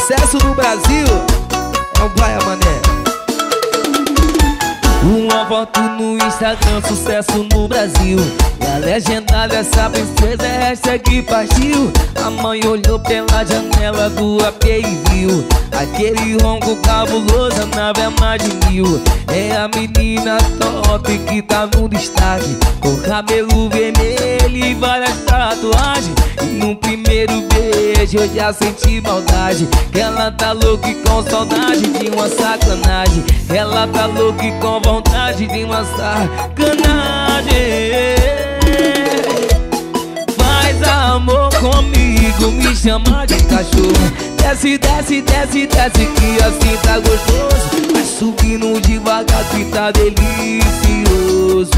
Sucesso no Brasil é o Baia Mané. Uma foto no Instagram, sucesso no Brasil. E a legenda dessa princesa é hashtag partiu. A mãe olhou pela janela do AP e viu aquele ronco cabuloso, a nave é mais de 1000. É a menina top que tá no destaque, com cabelo vermelho e várias tatuagens. E no primeiro beijo eu já senti maldade, que ela tá louca e com saudade de uma sacanagem. Ela tá louca e com vontade de uma sacanagem. Faz amor comigo, me chama de cachorro. Desce, desce, desce, desce, que assim tá gostoso. Vai subindo devagar que tá delicioso.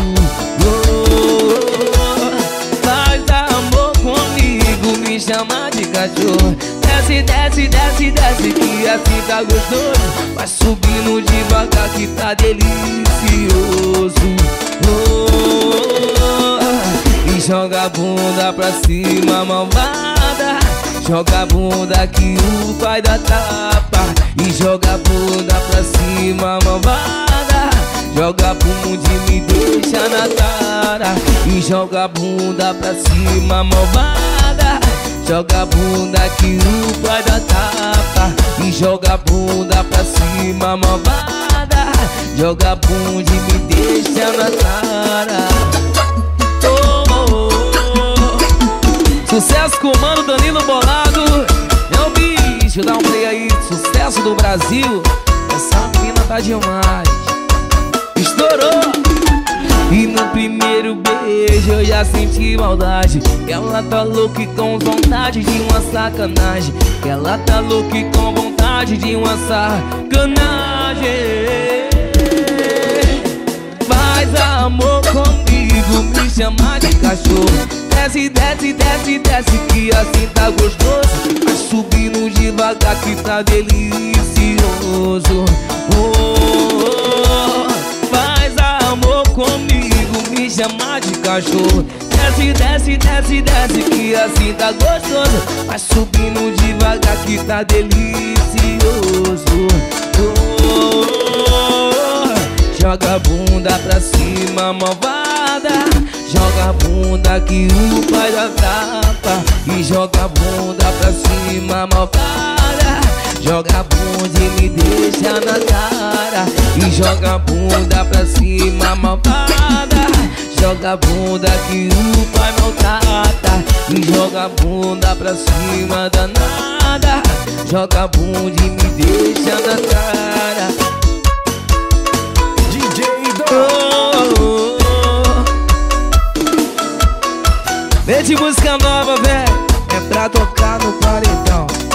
Faz amor comigo, me chama de cachorro. Desce, desce, desce, desce, que assim tá gostoso. Vai subindo devagar que tá delicioso. E joga a bunda pra cima, malvada. Joga a bunda que o pai dá tapa. E joga a bunda pra cima, malvada. Joga a bunda e me deixa na cara. E joga a bunda pra cima, malvada. Joga a bunda que o pai dá tapa. E joga a bunda pra cima, malvada. Joga a bunda e me deixa na cara. Sucesso com o mano Danilo Bolado. É o bicho, dá um play aí. Sucesso do Brasil. Essa mina tá demais. Estourou. E no primeiro beijo eu já senti maldade, que ela tá louca e com vontade de uma sacanagem. Que ela tá louca e com vontade de uma sacanagem. Faz amor comigo, me chama de cachorro. Desce, desce, desce, desce, que assim tá gostoso. Vai subindo devagar que tá delicioso. Faz amor comigo, me chama de cachorro. Desce, desce, desce, desce, que assim tá gostoso. Vai subindo devagar que tá delicioso. Joga a bunda pra cima, malvada. Joga a bunda que o pai dá tapa. E joga a bunda pra cima, malvada. Joga a bunda e me deixa na cara. E joga a bunda pra cima, malvada. Joga a bunda que o pai maltrata. E joga a bunda pra cima danada. Joga a bunda e me deixa na cara. Vem de música nova, velho. É pra tocar no paredão.